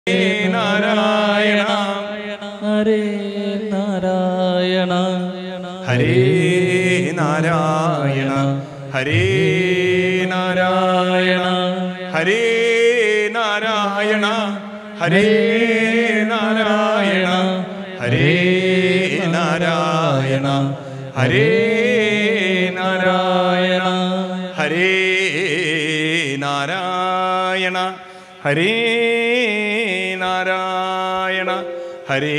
നാരായണ ഹരേ നാരായണ ഹരേ നാരായണ ഹരേ നാരായണ ഹരേ നാരായണ ഹരേ നാരായണ ഹരേ നാരായണ ഹരേ നാരായണ ഹരേ നാരായണ ഹരേ നാരായണ ഹരേ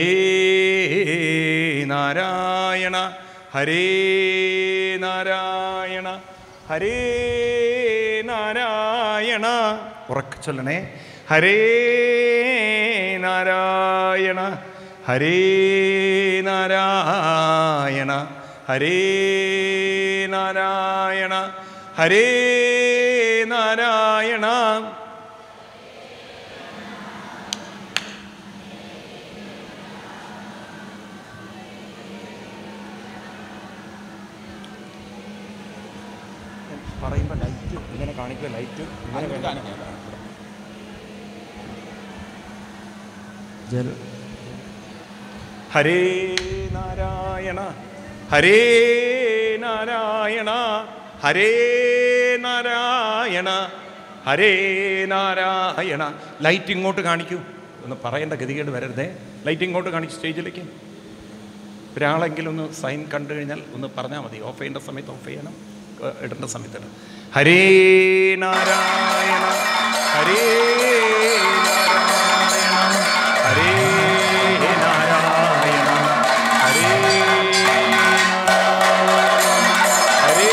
നാരായണ ഹരേ നാരായണ ഹരേ നാരായണ ഉറക്കെ ചൊല്ലണേ. ഹരേ നാരായണ ഹരേ നാരായണ ഹരേ നാരായണ ഹരേ നാരായണ പറയുമ്പോൾ ലൈറ്റ് ഇങ്ങനെ കാണിക്കുക. ലൈറ്റ് ഇങ്ങനെ ഹരേ നാരായണ ഹരേ നാരായണ ഹരേ നാരായണ ഹരേ നാരായണ. ലൈറ്റ് ഇങ്ങോട്ട് കാണിക്കൂ. ഒന്ന് പറയേണ്ട ഗതികേട് വരരുതേ. ലൈറ്റ് ഇങ്ങോട്ട് കാണിക്കും സ്റ്റേജിലേക്ക്. ഒരാളെങ്കിലും ഒന്ന് സൈൻ കണ്ടു കഴിഞ്ഞാൽ ഒന്ന് പറഞ്ഞാൽ മതി. ഓഫ് ചെയ്യേണ്ട സമയത്ത് ഓഫ് ചെയ്യണം, ഇടേണ്ട സമയത്ത് ഇടണം. Hare Narayana Hare Narayana Hare Narayana Hare Hare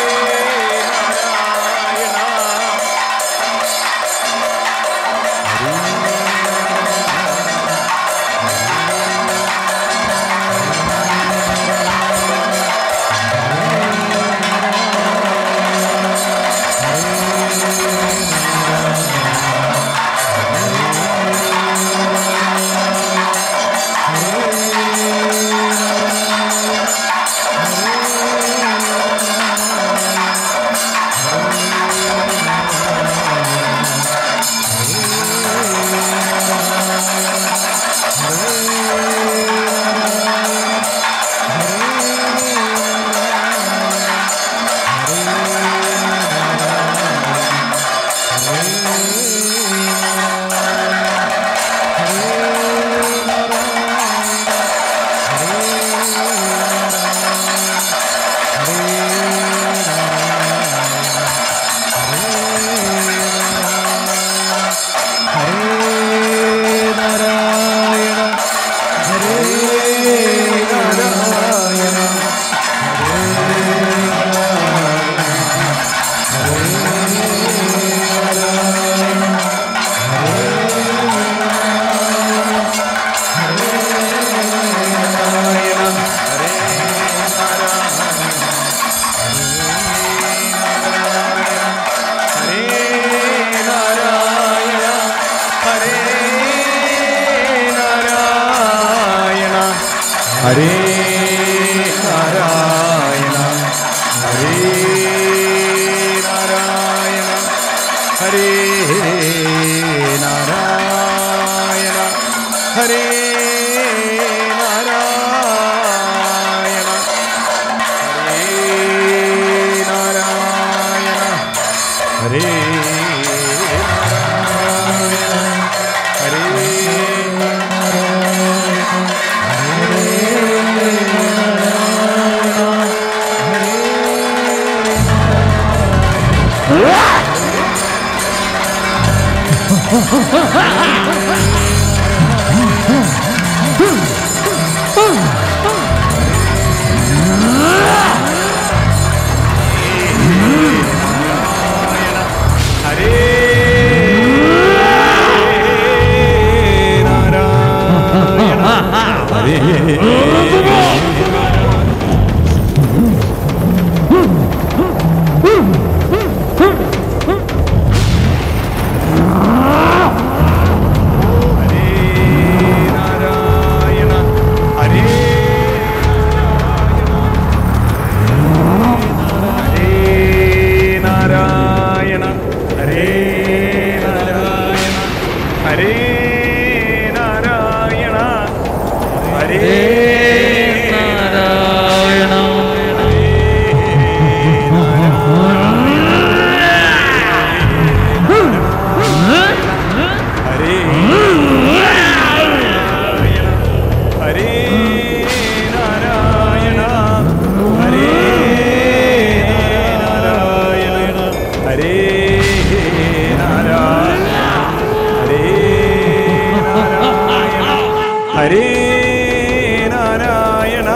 Hare Narayana Hare Narayana Hare Narayana Hare Narayana Hare Narayana Hare Ha ha ha ha! Hare Narayana.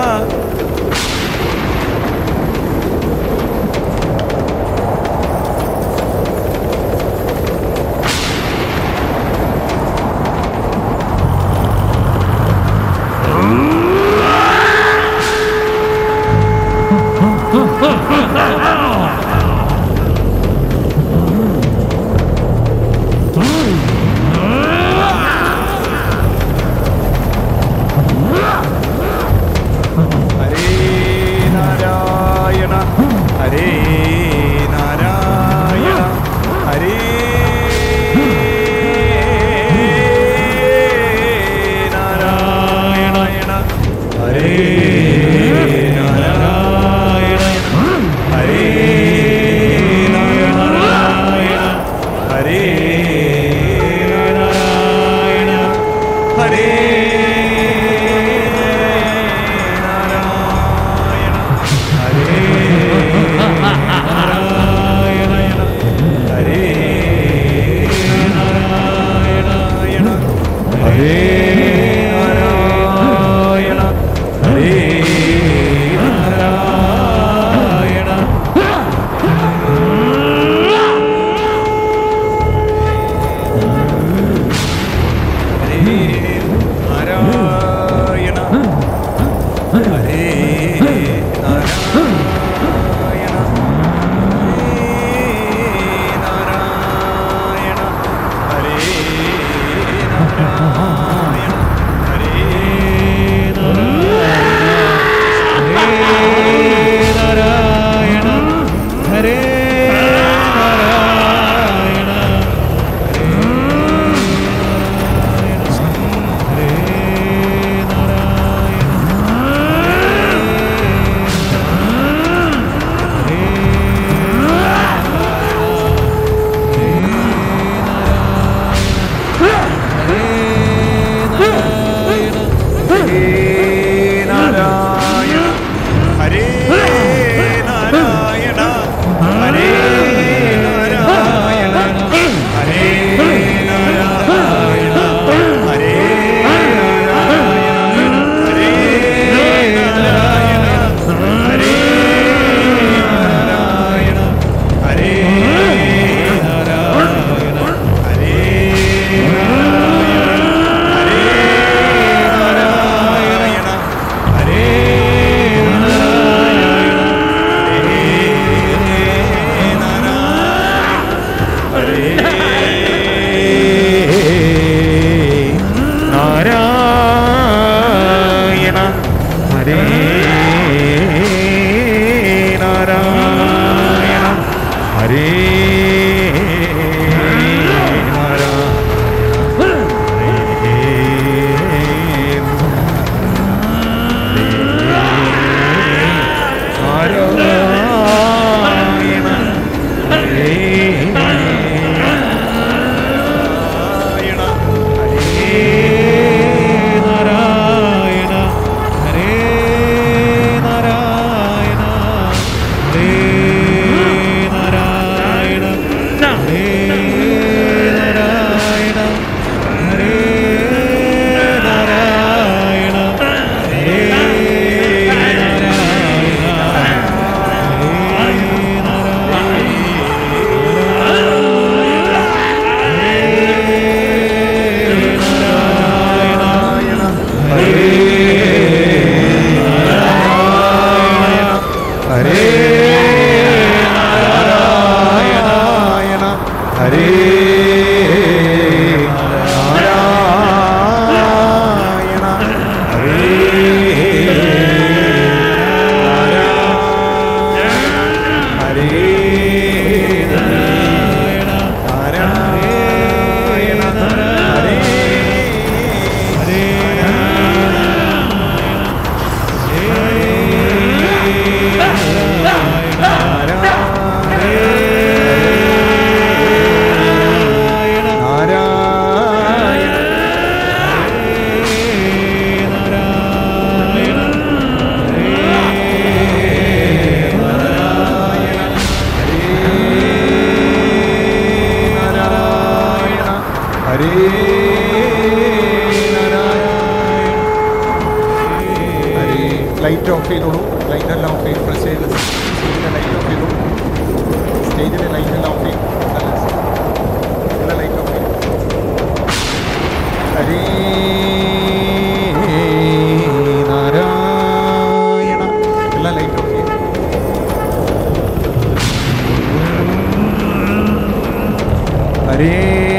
Light off ചെയ്തോളൂ. ലൈറ്റെല്ലാം ഓഫ് ചെയ്തു. പ്രസ് ചെയ്ത് സ്റ്റേജിലെ ലൈറ്റ് ഓഫ് ചെയ്തോളൂ. സ്റ്റേജിലെ ലൈറ്റെല്ലാം ഓഫ് ചെയ്തു. എല്ലാ ലൈറ്റ് ഓഫ് ചെയ്തു. ഹരേ നാരായണ. എല്ലാ ലൈറ്റ് ഓഫ് ചെയ്തു. ഹരേ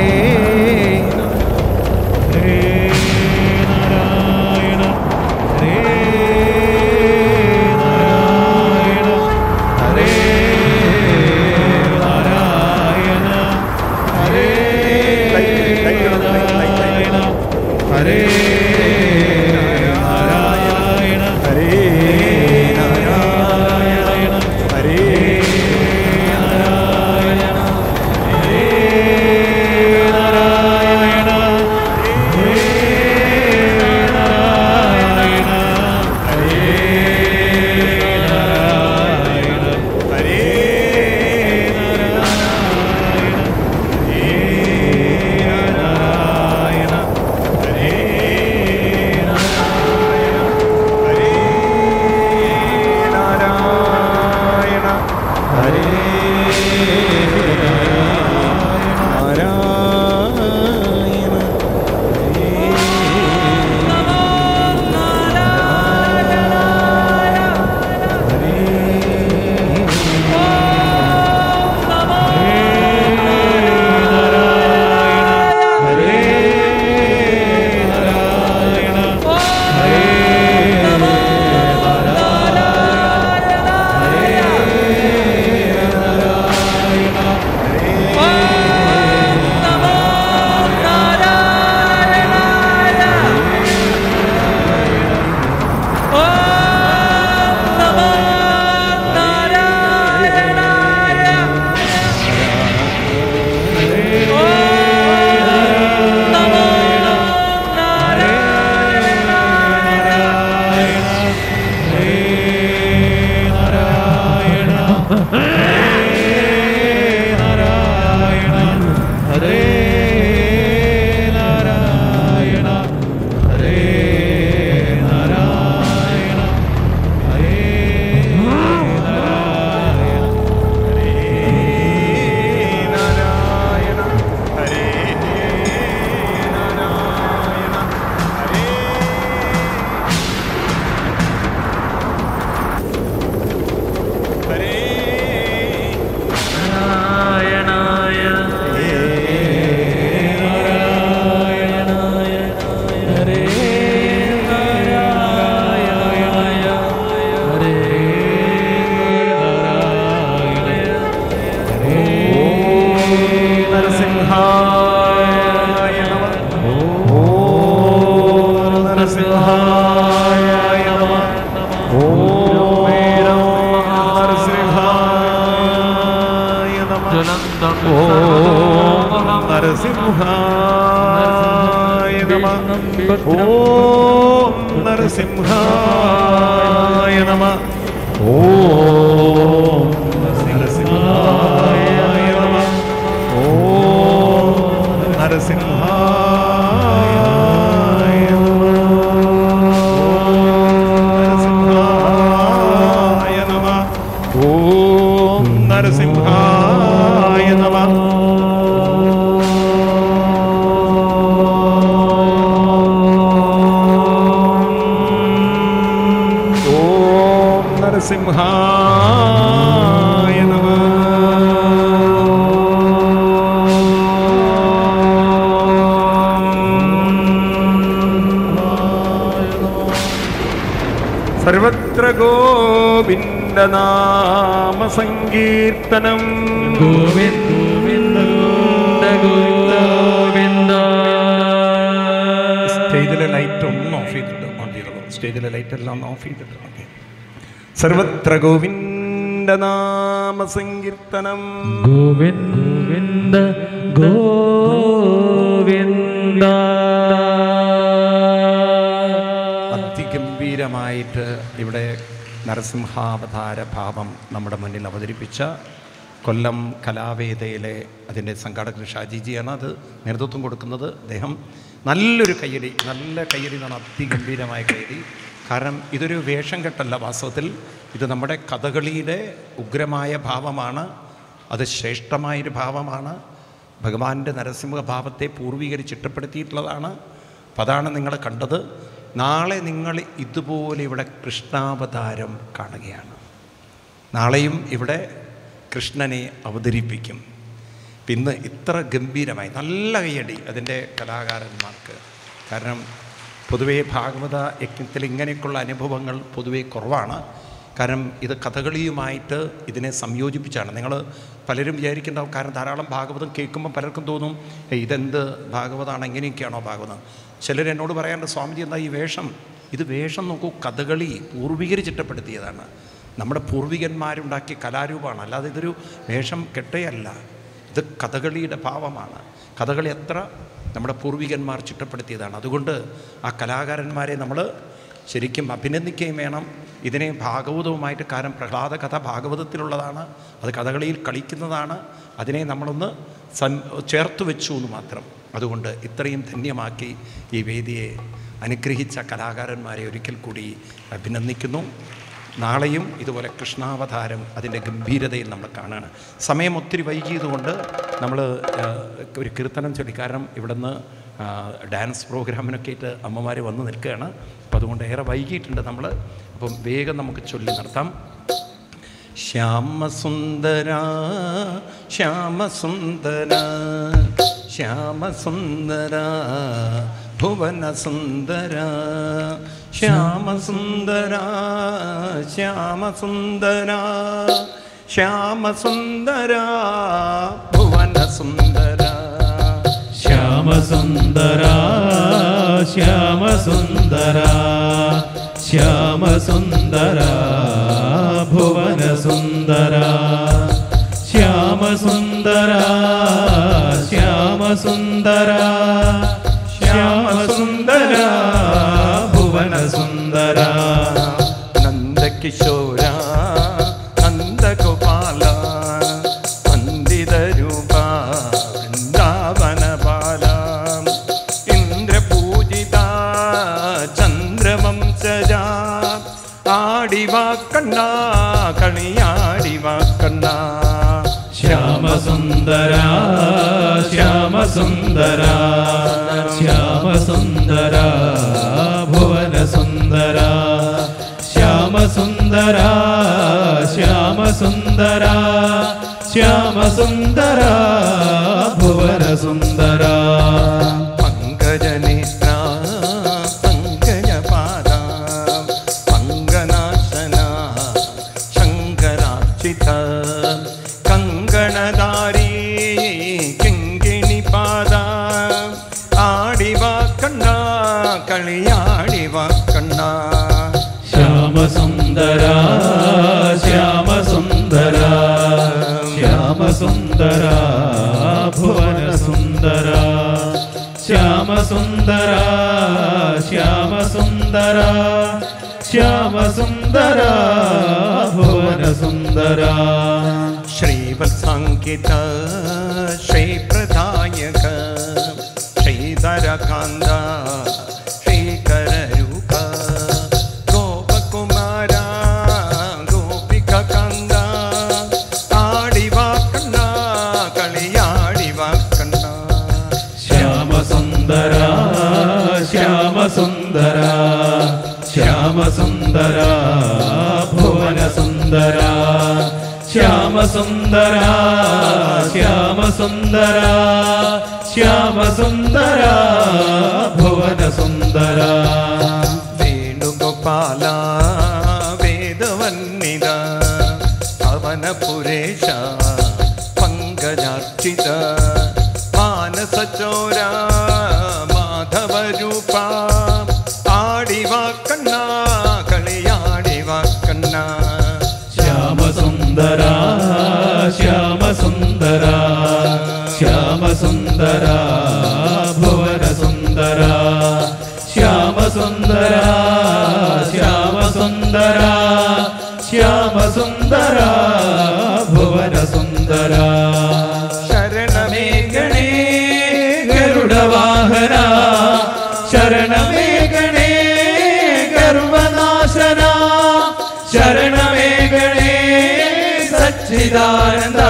സർവത്ര ഗോവിന്ദനാമ സങ്കീർത്തനം. ഗോവിന്ദ ഗോവിന്ദ. സ്റ്റേജിലെ ലൈറ്റ് ഒന്ന് ഓഫ് ചെയ്തിട്ട് ഓൺ ചെയ്തോളൂ. സ്റ്റേജിലെ ലൈറ്റ് എല്ലാം ഒന്ന് ഓഫ് ചെയ്തിട്ട് ഓക്കെ. സർവത്ര ഗോവിന്ദനാമ സങ്കീർത്തനം. ഗോവിന്ദ ഗോവിന്ദ. അതിഗംഭീരമായിട്ട് ഇവിടെ നരസിംഹാവതാര ഭാവം നമ്മുടെ മുന്നിൽ അവതരിപ്പിച്ച കൊല്ലം കലാവേദയിലെ അതിൻ്റെ സംഘാടകൻ ഷാജിജിയാണ് അത് നേതൃത്വം കൊടുക്കുന്നത്. അദ്ദേഹം നല്ലൊരു കയ്യടി, നല്ല കയ്യടി എന്നാണ്, അതിഗംഭീരമായ കയ്യടി. കാരണം ഇതൊരു വേഷം കെട്ടല്ല, വാസ്തവത്തിൽ ഇത് നമ്മുടെ കഥകളിയുടെ ഉഗ്രമായ ഭാവമാണ്. അത് ശ്രേഷ്ഠമായൊരു ഭാവമാണ്. ഭഗവാന്റെ നരസിംഹ ഭാവത്തെ പൂർവീകർ ചിട്ടപ്പെടുത്തിയിട്ടുള്ളതാണ്. അപ്പം അതാണ് നിങ്ങൾ കണ്ടത്. നാളെ നിങ്ങൾ ഇതുപോലെ ഇവിടെ കൃഷ്ണാവതാരം കാണുകയാണ്. നാളെയും ഇവിടെ കൃഷ്ണനെ അവതരിപ്പിക്കും. ഇന്ന് ഇത്ര ഗംഭീരമായി നല്ല കയ്യടി അതിൻ്റെ കലാകാരന്മാർക്ക്. കാരണം പൊതുവേ ഭാഗവത യജ്ഞത്തിൽ ഇങ്ങനെയൊക്കെയുള്ള അനുഭവങ്ങൾ പൊതുവേ കുറവാണ്. കാരണം ഇത് കഥകളിയുമായിട്ട് ഇതിനെ സംയോജിപ്പിച്ചാണ്. നിങ്ങൾ പലരും വിചാരിക്കേണ്ടാവും, കാരണം ധാരാളം ഭാഗവതം കേൾക്കുമ്പോൾ പലർക്കും തോന്നും ഇതെന്ത് ഭാഗവതമാണ്, എങ്ങനെയൊക്കെയാണോ ഭാഗവതം. ചിലരെന്നോട് പറയാറുണ്ട്, സ്വാമിജി എന്താ ഈ വേഷം? ഇത് വേഷം നോക്കൂ, കഥകളി പൂർവികർ ചിട്ടപ്പെടുത്തിയതാണ്. നമ്മുടെ പൂർവികന്മാരുണ്ടാക്കിയ കലാരൂപമാണ്, അല്ലാതെ ഇതൊരു വേഷം കെട്ടയല്ല. ഇത് കഥകളിയുടെ ഭാവമാണ്. കഥകളി എത്ര നമ്മുടെ പൂർവികന്മാർ ചിട്ടപ്പെടുത്തിയതാണ്. അതുകൊണ്ട് ആ കലാകാരന്മാരെ നമ്മൾ ശരിക്കും അഭിനന്ദിക്കുകയും വേണം. ഇതിനെ ഭാഗവതവുമായിട്ട്, കാരണം പ്രഹ്ലാദ കഥ ഭാഗവതത്തിലുള്ളതാണ്, അത് കഥകളിയിൽ കളിക്കുന്നതാണ്. അതിനെ നമ്മളൊന്ന് ചേർത്ത് വെച്ചു എന്ന് മാത്രം. അതുകൊണ്ട് ഇത്രയും ധന്യമാക്കി ഈ വേദിയെ അനുഗ്രഹിച്ച കലാകാരന്മാരെ ഒരിക്കൽ കൂടി അഭിനന്ദിക്കുന്നു. നാളെയും ഇതുപോലെ കൃഷ്ണാവതാരം അതിൻ്റെ ഗംഭീരതയിൽ നമ്മൾ കാണുകയാണ്. സമയം ഒത്തിരി വൈകിയതുകൊണ്ട് നമ്മൾ ഒരു കീർത്തനം ചൊല്ലി, കാരണം ഇവിടുന്ന് ഡാൻസ് പ്രോഗ്രാമിനൊക്കെ ആയിട്ട് അമ്മമാർ വന്ന് നിൽക്കുകയാണ്. അപ്പം അതുകൊണ്ട് ഏറെ വൈകിയിട്ടുണ്ട് നമ്മൾ. അപ്പം വേഗം നമുക്ക് ചൊല്ലി നടത്താം. ശ്യാമസുന്ദര ശ്യാമസുന്ദര ശ്യാമസുന്ദര ഭുവനസുന്ദര ശ്യാമസുന്ദര ശ്യാമസുന്ദര ശ്യാമസുന്ദര ഭുവനസുന്ദര ശ്യാമസുന്ദര ശ്യാമസുന്ദര ശ്യാമസുന്ദര ഭുവനസുന്ദര ശ്യാമസുന്ദര ശ്യാമസുന്ദര ശ്യാമസുന്ദര ഭുവനസുന്ദര നന്ദകിശോര നന്ദഗോപാല വന്ദിതരൂപ വൃന്ദാവനപാല ഇന്ദ്രപൂജിത ചന്ദ്രവംശജ ആടിവാക്കണ്ണ കളിയാടിവാക്കണ്ണ ശ്യാമസുന്ദര ശ്യാമസുന്ദര ശ്യാമസുന്ദര ഭുവനസുന്ദര ശ്യാമസുന്ദര ശ്യാമസുന്ദര ശ്യാമസുന്ദര ഭുവനസുന്ദര പങ്കജനേത്ര പങ്കജപാദ പങ്കനാശന ശങ്കരാർച്ചിത കങ്കണധാരി കിങ്കിണിപാദ ആടിവാക്കണ്ണ കളിയാടിവാക്കണ്ണ ശ്യാമസുന്ദര ശ്യാമസുന്ദര ശ്യാമസുന്ദര ഭുവനസുന്ദര ശ്യാമസുന്ദര ശ്യാമസുന്ദര ശ്യാമസുന്ദര ഭുവനസുന്ദര ശ്രീവത്സാങ്കിത ശ്രീപ്രദായക ശ്രീധരകാന്ത ശ്രീകരരൂപ ഗോപകുമാര ഗോപികാന്ത ആടിവാക്കണ്ണ കളിയാടിവാക്കണ്ണ ശ്യാമസുന്ദര ശ്യാമസുന്ദര ശ്യാമസുന്ദര ഭുവനസുന്ദര ശ്യാമസുന്ദര ശ്യാമസുന്ദര ശ്യാമസുന്ദര ഭുവനസുന്ദര വേണുഗോപാല വേദവന്നിത പവനപുരേശ പങ്കജാർച്ചിത മാനസചോര മാധവരൂപ ആടിവാക്കണ്ണ കളിയാടിവാക്കണ്ണ ശ്യാമസുന്ദര ശ്യാമസുന്ദര ശ്യാമസുന്ദര ഭുവനസുന്ദര ശ്യാമസുന്ദര ശ്യാമസുന്ദര ശ്യാമസുന്ദര ഭുവനസുന്ദര ശരണമേ ഗണേ ഗരുഡവാഹന ശരണമേ ഗണേ ഗർവനാ സച്ചിദാനന്ദ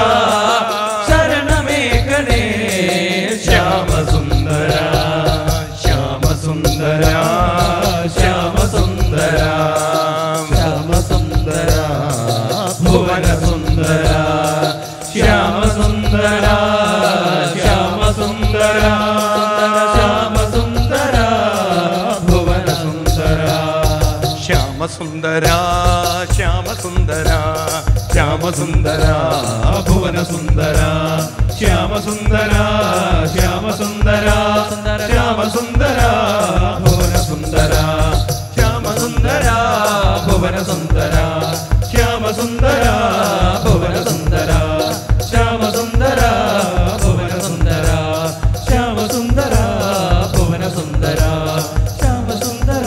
ശരണമേകണേ ശ്യാമസുന്ദര ശ്യാമസുന്ദര ശ്യാമസുന്ദര ശ്യാമസുന്ദര ഭുവനസുന്ദര ശ്യാമസുന്ദര ശ്യാമസുന്ദര ശ്യാമസുന്ദര ഭുവനസുന്ദര ശ്യാമസുന്ദര ശ്യാമസുന്ദര ശ്യാമസുന്ദര ഭുവനസുന്ദര ശ്യാമസുന്ദര ശ്യാമസുന്ദര ശ്യാമസുന്ദര ഭുവനസുന്ദര ശ്യാമസുന്ദര ഭുവനസുന്ദര ശ്യാമസുന്ദര ഭുവനസുന്ദര ശ്യാമസുന്ദര ഭുവനസുന്ദര ശ്യാമസുന്ദര ഭുവനസുന്ദര ശ്യാമസുന്ദര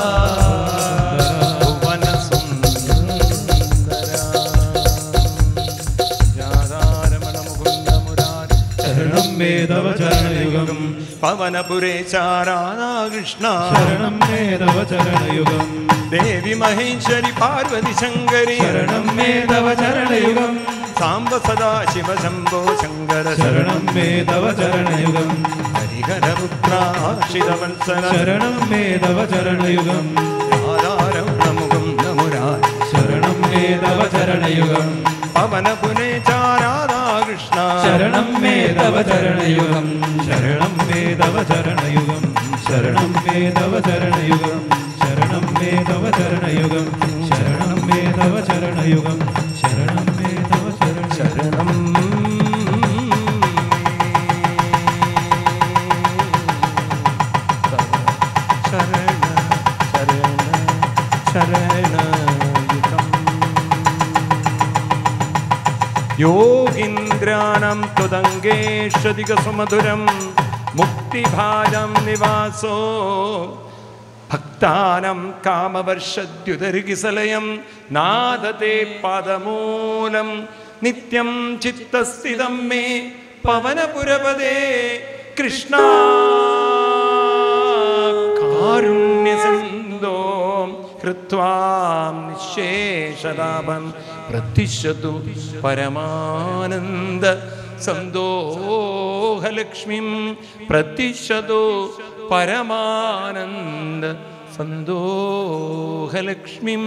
ശരണം മേധവ ചരണയുഗം പവനപുരേശാരാധാകൃഷ്ണ ശരണം മേധവ ചരണയുഗം ദേവി മഹേശ്വരി പാർവതി ശങ്കരി ശരണം മേധവ ചരണയുഗം സാംബ സദാശിവ ശംഭോ ശങ്കര ശരണം മേധവ ചരണയുഗം ഹരിഹരപുത്രാശിതവത്സല ശരണം മേധവ ചരണയുഗം രാധാരമണമുഖം നമുരാരി ശരണം മേധവ ചരണയുഗം പവനപുരേശാരാധാകൃഷ്ണ ശരണം മേധവ ചരണയുഗം ശരണം മേധവ ചരണയുഗം ശരണം മേധവ ചരണയുഗം ശരണം മേധവ ചരണയുഗം ശരണം മേധവ ചരണയുഗം ശരണം മേധവ ശരണം യോഗീന്ദ്രാണം ത്വദംഗേഷധികസുമധുരം മുക്തിഭാജം നിവാസോ ഭക്താനം കാമവർഷദ്യുതർഗിസലയം നാദത്തെ പാദമൂലം നിത്യം ചിത്തസ്ഥിതം മേ പവനപുരപദേ കൃഷ്ണ കാരുണ്യസിന്ധോ കൃത്വാം നിശേഷതാപം പ്രതിശതു പരമാനന്ദ സന്തോഹലക്ഷ്മീം പ്രതിശതു പരമാനന്ദ സന്തോഹലക്ഷ്മീം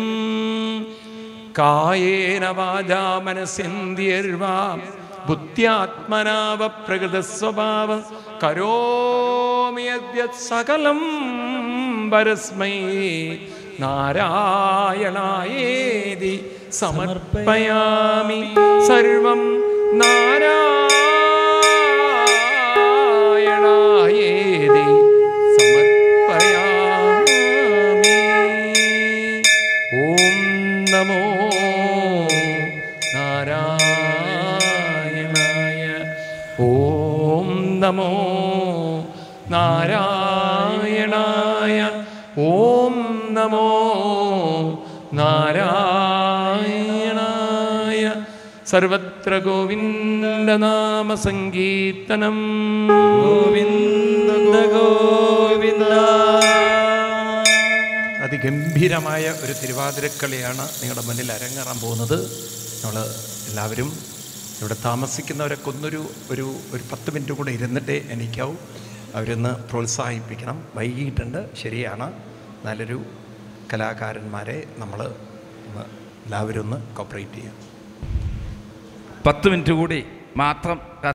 കായേന വാചാ മനസേന്ദ്രിയർവാ ബുദ്ധ്യാത്മനാവ പ്രകൃതസ്വഭാവ കരോമി യദ്യത് സകലം പരസ്മൈ നാരായണായേതി സമർപ്പയാമി സർവം നാരായണായേതി സമർപ്പയാമി. ഓം നമോ നാരായണായ. ഓം നമോ നാരായണായ. ഓം നമോ നാരായണായ. സർവത്ര ഗോവിന്ദനാമ സങ്കീർത്തനം. ഗോവിന്ദ ഗോവിന്ദ. അതിഗംഭീരമായ ഒരു തിരുവാതിരക്കളിയാണ് നിങ്ങളുടെ മുന്നിൽ അരങ്ങേറാൻ പോകുന്നത്. നമ്മൾ എല്ലാവരും ഇവിടെ താമസിക്കുന്നവരൊക്കെ ഒരു 10 മിനിറ്റ് കൂടെ ഇരുന്നിട്ടേ എണീക്കാവൂ. അവരൊന്ന് പ്രോത്സാഹിപ്പിക്കണം. വൈകിട്ടുണ്ട്, ശരിയാണ്. നല്ലൊരു കലാകാരന്മാരെ നമ്മൾ എല്ലാവരും ഒന്ന് കോപ്പറേറ്റ് ചെയ്യാം. 10 മിനിറ്റ് കൂടി മാത്രം